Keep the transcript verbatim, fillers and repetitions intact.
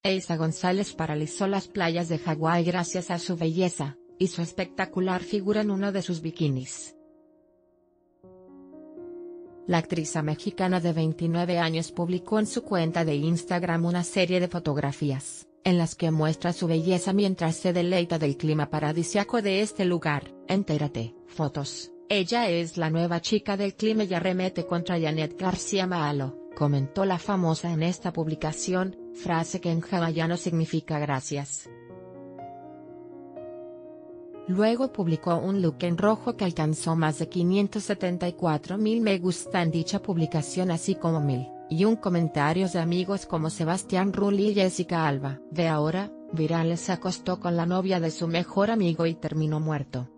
Eiza González paralizó las playas de Hawái gracias a su belleza, y su espectacular figura en uno de sus bikinis. La actriz mexicana de veintinueve años publicó en su cuenta de Instagram una serie de fotografías, en las que muestra su belleza mientras se deleita del clima paradisíaco de este lugar. Entérate, fotos. Ella es la nueva chica del clima y arremete contra Janet García Malo, comentó la famosa en esta publicación, frase que en hawaiano significa gracias. Luego publicó un look en rojo que alcanzó más de quinientos setenta y cuatro mil me gusta en dicha publicación, así como mil, y un comentarios de amigos como Sebastián Rulli y Jessica Alba. De ahora, Virales se acostó con la novia de su mejor amigo y terminó muerto.